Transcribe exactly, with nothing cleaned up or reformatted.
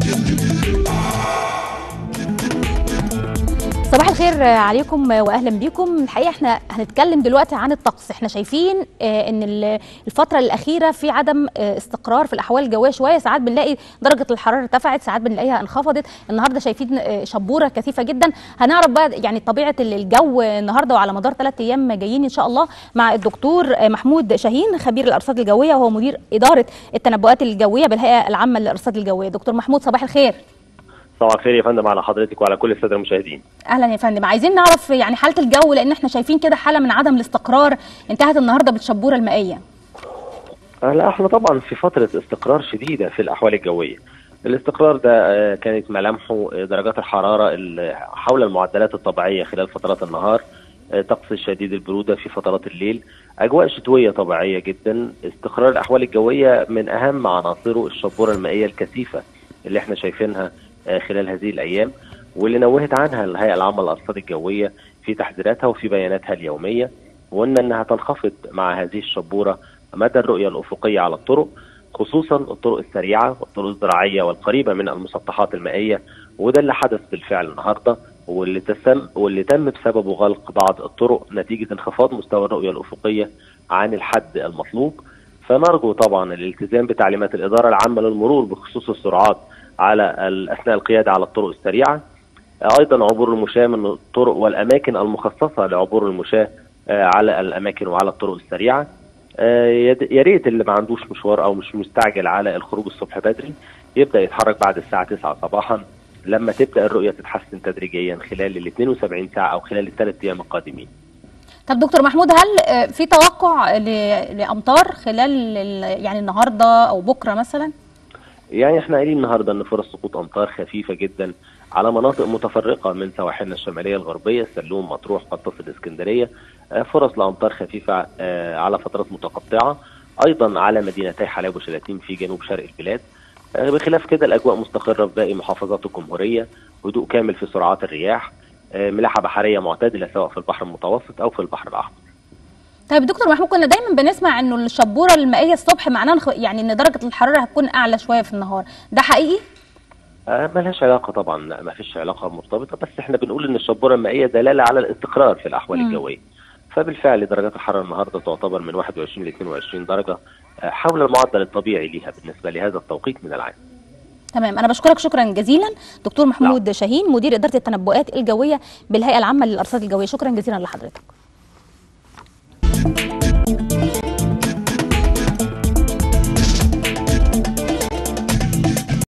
صباح الخير عليكم واهلا بيكم. الحقيقه احنا هنتكلم دلوقتي عن الطقس. احنا شايفين ان الفتره الاخيره في عدم استقرار في الاحوال الجويه شويه، ساعات بنلاقي درجه الحراره ارتفعت، ساعات بنلاقيها انخفضت. النهارده شايفين شبوره كثيفه جدا. هنعرف بقى يعني طبيعه الجو النهارده وعلى مدار ثلاث ايام جايين ان شاء الله مع الدكتور محمود شاهين خبير الارصاد الجويه وهو مدير اداره التنبؤات الجويه بالهيئه العامه للارصاد الجويه. دكتور محمود صباح الخير. صباح الخير يا فندم على حضرتك وعلى كل الساده المشاهدين. اهلا يا فندم. عايزين نعرف يعني حاله الجو، لان احنا شايفين كده حاله من عدم الاستقرار انتهت النهارده بالشبوره المائيه. لا احنا طبعا في فتره استقرار شديده في الاحوال الجويه. الاستقرار ده كانت ملامحه درجات الحراره حول المعدلات الطبيعيه خلال فترات النهار، طقس شديد البروده في فترات الليل، اجواء شتويه طبيعيه جدا. استقرار الاحوال الجويه من اهم عناصره الشبوره المائيه الكثيفه اللي احنا شايفينها خلال هذه الايام، واللي نوهت عنها الهيئه العامه للارصاد الجويه في تحذيراتها وفي بياناتها اليوميه، وقلنا انها تنخفض مع هذه الشبوره مدى الرؤيه الافقيه على الطرق، خصوصا الطرق السريعه والطرق الزراعيه والقريبه من المسطحات المائيه، وده اللي حدث بالفعل النهارده، واللي تسم واللي تم بسببه غلق بعض الطرق نتيجه انخفاض مستوى الرؤيه الافقيه عن الحد المطلوب. فنرجو طبعا الالتزام بتعليمات الاداره العامه للمرور بخصوص السرعات على اثناء القياده على الطرق السريعه، ايضا عبور المشاة من الطرق والاماكن المخصصه لعبور المشاة على الاماكن وعلى الطرق السريعه. يا ريت اللي ما عندوش مشوار او مش مستعجل على الخروج الصبح بدري يبدا يتحرك بعد الساعه تسعة صباحا، لما تبدا الرؤيه تتحسن تدريجيا خلال ال اثنين وسبعين ساعه او خلال الثلاث ايام القادمين. طب دكتور محمود، هل في توقع لامطار خلال يعني النهارده او بكره مثلا؟ يعني احنا قايلين النهارده ان فرص سقوط امطار خفيفه جدا على مناطق متفرقه من سواحلنا الشماليه الغربيه، السلوم، مطروح، قد تصل اسكندريه، فرص لامطار خفيفه على فترات متقطعه، ايضا على مدينتي حلايب وشلاتين في جنوب شرق البلاد. بخلاف كده الاجواء مستقره في باقي محافظات الجمهوريه، هدوء كامل في سرعات الرياح، ملاحه بحريه معتدله سواء في البحر المتوسط او في البحر الاحمر. طيب دكتور محمود، كنا دايما بنسمع انه الشبوره المائيه الصبح معناه يعني ان درجه الحراره هتكون اعلى شويه في النهار، ده حقيقي؟ آه ملهاش علاقه طبعا، ما فيش علاقه مرتبطه، بس احنا بنقول ان الشبوره المائيه دلاله على الاستقرار في الاحوال م. الجويه. فبالفعل درجات الحراره النهارده تعتبر من واحد وعشرين ل اثنين وعشرين درجه، آه حول المعدل الطبيعي ليها بالنسبه لهذا التوقيت من العام. تمام، انا بشكرك شكرا جزيلا دكتور محمود لا. شاهين مدير اداره التنبؤات الجويه بالهيئه العامه للارصاد الجويه. شكرا جزيلا لحضرتك.